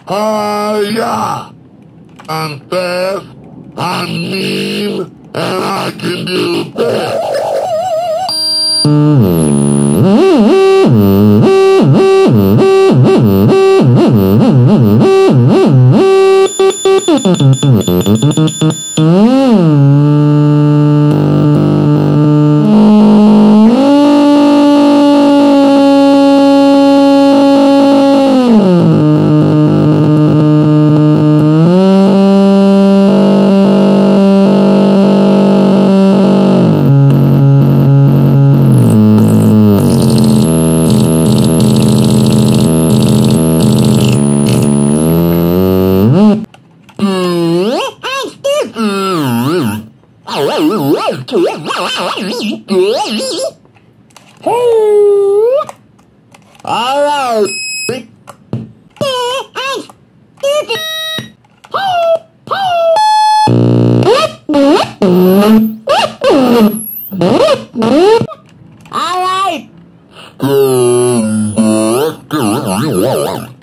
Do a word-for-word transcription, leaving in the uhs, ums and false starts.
Uh, yeah. I'm fast, I'm mean, and I can do that. Alright. Alright.